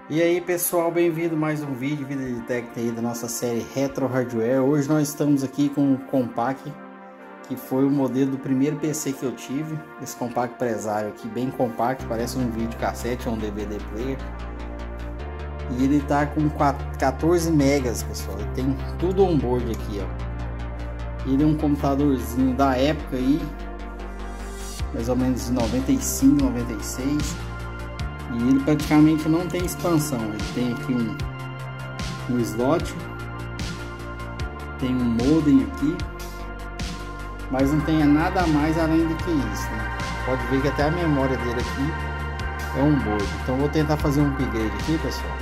E aí pessoal, bem-vindo a mais um vídeo de Tech TI da nossa série Retro Hardware. Hoje nós estamos aqui com o Compaq, que foi o modelo do primeiro PC que eu tive. Esse Compaq Presário aqui, bem compacto, parece um videocassete ou um DVD player. E ele tá com 14 megas, pessoal, ele tem tudo on-board aqui, ó. Ele é um computadorzinho da época aí, mais ou menos de 95, 96. E ele praticamente não tem expansão. Ele tem aqui um slot, tem um modem aqui, mas não tem nada mais além do que isso, né? Pode ver que até a memória dele aqui é um board. Então vou tentar fazer um upgrade aqui, pessoal.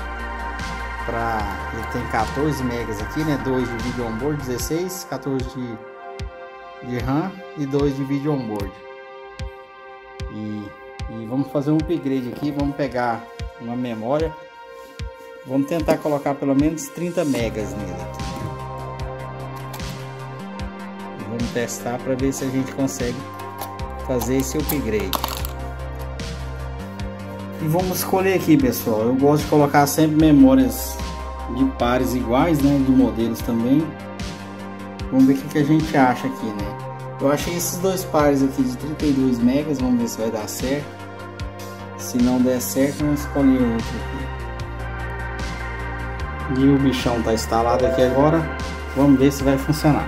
Ele tem 14 megas aqui, né? 2 de vídeo onboard, 16, 14 de RAM e 2 de vídeo onboard. E vamos fazer um upgrade aqui, vamos pegar uma memória, vamos tentar colocar pelo menos 30 megas nele aqui. Vamos testar para ver se a gente consegue fazer esse upgrade. E vamos escolher aqui, pessoal, eu gosto de colocar sempre memórias de pares iguais, né, de modelos também. Vamos ver o que a gente acha aqui, né. Eu achei esses dois pares aqui de 32 megas, vamos ver se vai dar certo. Se não der certo, vamos escolher outro aqui. E o bichão está instalado aqui agora, vamos ver se vai funcionar.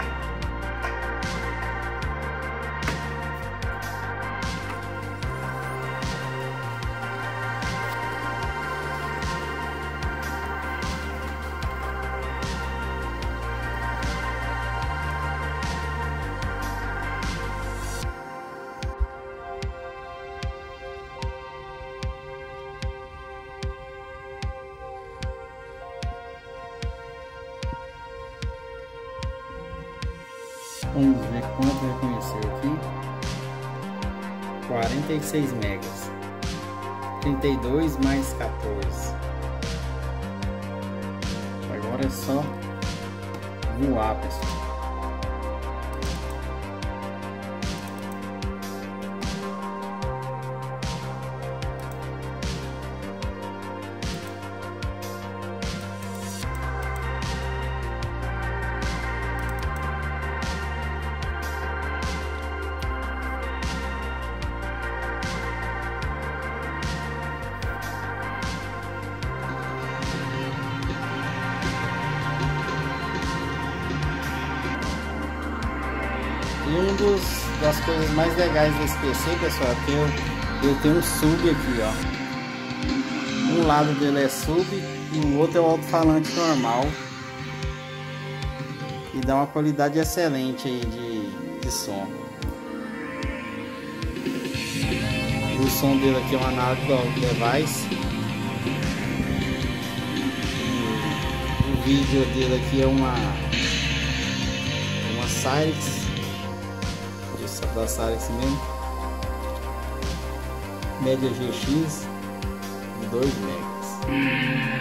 Vamos ver quanto reconheceu aqui. 46 megas. 32 mais 14. Agora é só voar, pessoal. E das coisas mais legais desse PC, pessoal, é que eu tenho um sub aqui, ó. Um lado dele é sub e o outro é o alto-falante normal. E dá uma qualidade excelente aí de som. E o som dele aqui é um Analog Device. O vídeo dele aqui é uma Cyrix. Da Cyrix mesmo, média GX de 2 megas.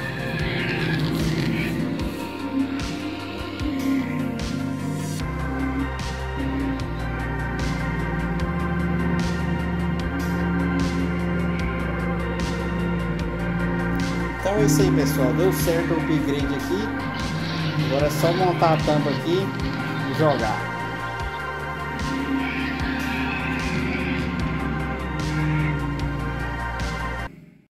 Então é isso aí, pessoal, deu certo o upgrade aqui. Agora é só montar a tampa aqui e jogar.